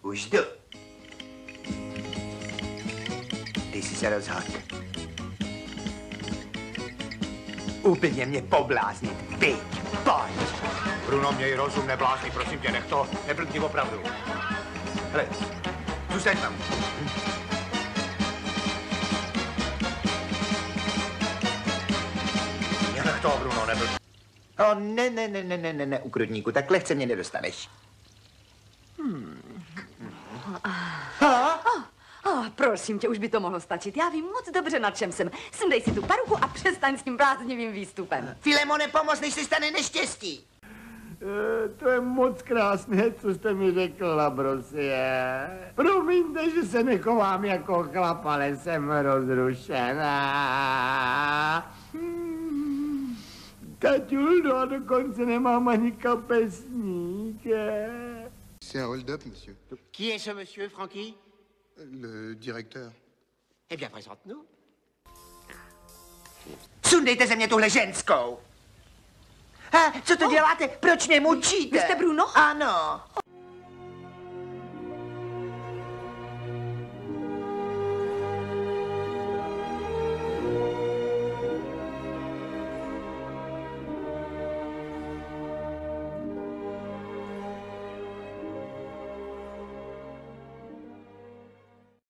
Už jdu. Ty jsi se rozhodl. Úplně mě pobláznit. Pojď, pojď. Bruno, měj rozum, neblázni, prosím tě, nech to, neblbni opravdu. Hele, zůstaň tam. Nech to, Bruno, neblbni. O, ne, ukrutníku, tak lehce mě nedostaneš. Prosím tě, už by to mohlo stačit. Já vím moc dobře, na čem jsem. Sundej si tu paruku a přestaň s tím bláznivým výstupem. Filemone, pomoz, než se stane neštěstí. To je moc krásné, co jste mi řekl, Labrosie. Promiňte, že se nechovám jako chlap, ale jsem rozrušená. Taťuldo, dokonce nemám ani kapesník. C'est un hold-up, monsieur. Qui est ce monsieur, Francky? Le directeur. Eh bien, présente-nous. Sundejte ze mě tuhle ženskou. Co to děláte? Proč mě mučíte? Vy jste Bruno? Ano.